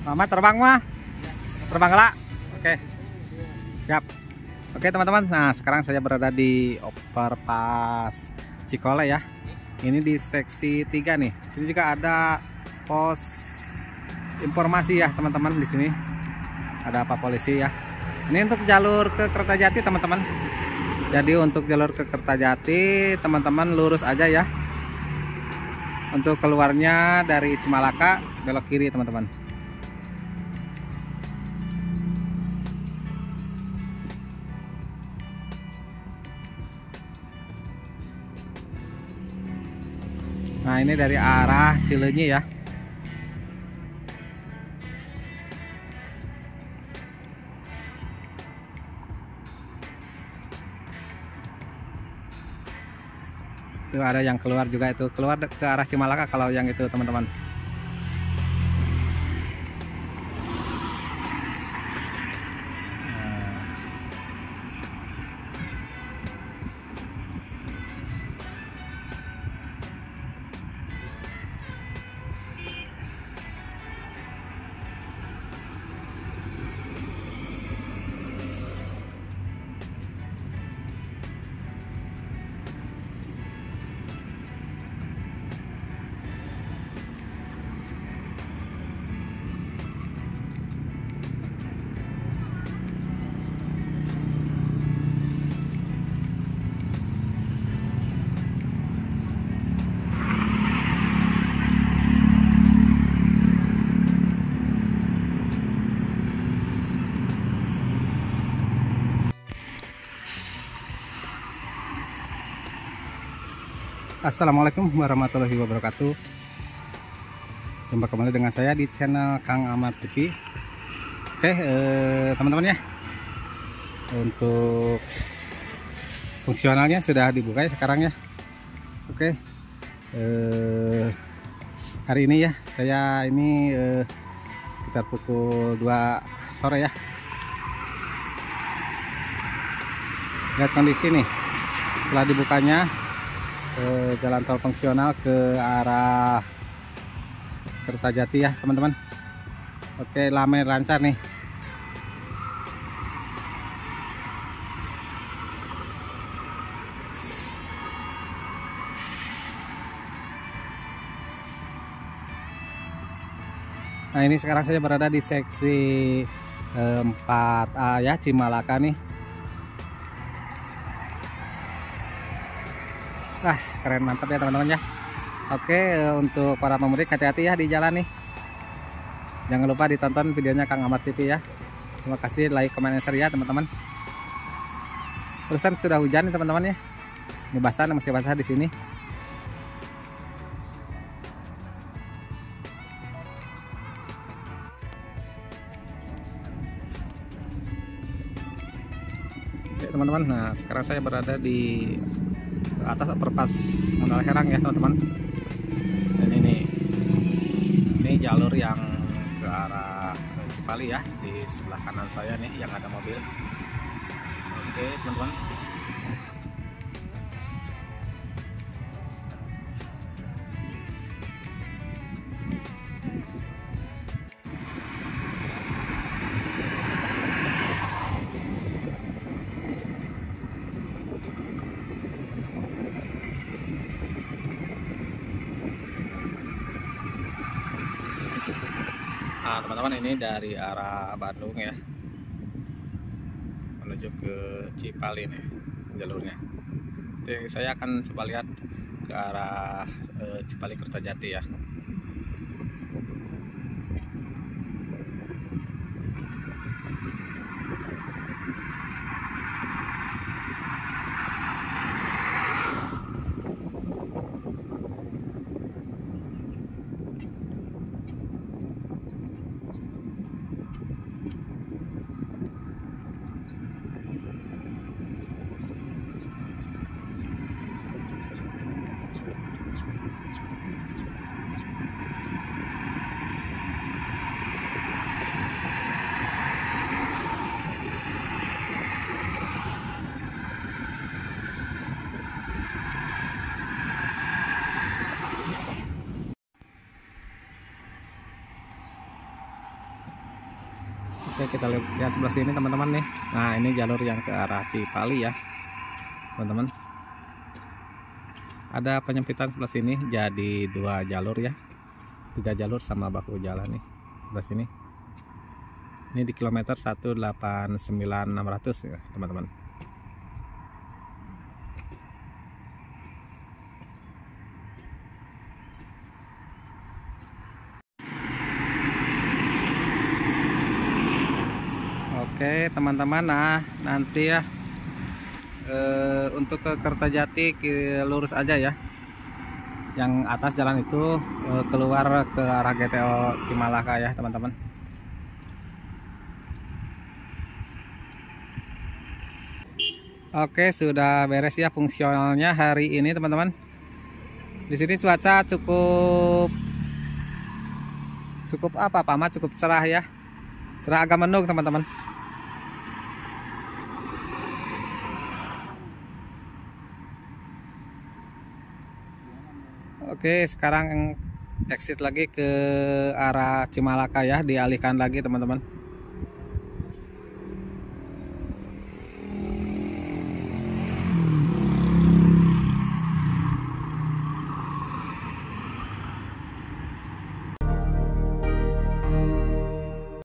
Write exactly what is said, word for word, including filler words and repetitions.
Selamat terbang mah. Terbang kelak. Oke. Siap. Oke teman-teman. Nah, sekarang saya berada di overpass Cikole ya. Ini di seksi tiga nih. Di sini juga ada pos informasi ya, teman-teman di sini. Ada apa polisi ya. Ini untuk jalur ke Kertajati, teman-teman. Jadi untuk jalur ke Kertajati, teman-teman lurus aja ya. Untuk keluarnya dari Cimalaka belok kiri, teman-teman. Nah, ini dari arah Cileunyi ya. Itu ada yang keluar juga, itu keluar ke arah Cimalaka kalau yang itu, teman-teman. Assalamualaikum warahmatullahi wabarakatuh. Jumpa kembali dengan saya di channel Kang Ahmad T V. Oke teman-teman ya, untuk fungsionalnya sudah dibuka ya sekarang ya. Oke, eh, hari ini ya saya ini eh, sekitar pukul dua sore ya. Lihat kondisi nih setelah dibukanya ke jalan tol fungsional ke arah Kertajati ya, teman-teman. Oke, ramai lancar nih. Nah, ini sekarang saya berada di seksi empat A ya, Cimalaka nih. Wah, keren, mantap ya teman-teman ya. Oke, untuk para pemudik hati-hati ya di jalan nih. Jangan lupa ditonton videonya Kang Ahmad T V ya. Terima kasih, like, comment, share ya teman-teman. Terusan sudah hujan nih teman-teman ya. Ini basah, masih basah di sini. Oke teman-teman, nah sekarang saya berada di atas overpass Modal Herang ya teman-teman. Dan ini ini jalur yang ke arah Cipali ya, di sebelah kanan saya nih yang ada mobil. Oke teman-teman. Nah teman-teman, ini dari arah Bandung ya menuju ke Cipali nih jalurnya. Jadi saya akan coba lihat ke arah e, Cipali Kertajati ya. Oke, kita lihat sebelah sini teman-teman nih. Nah, ini jalur yang ke arah Cipali ya teman-teman. Ada penyempitan sebelah sini jadi dua jalur ya, tiga jalur sama bahu jalan nih sebelah sini. Ini di kilometer seratus delapan puluh sembilan enam ratus ya teman-teman. Oke teman-teman, nah nanti ya eh, untuk ke Kertajati ke lurus aja ya. Yang atas jalan itu eh, keluar ke arah G T O Cimalaka ya teman-teman. Oke, sudah beres ya fungsionalnya hari ini teman-teman. Di sini cuaca cukup cukup apa Pak Ahmad, cukup cerah ya. Cerah agak mendung teman-teman. Oke, sekarang exit lagi ke arah Cimalaka ya, dialihkan lagi teman-teman.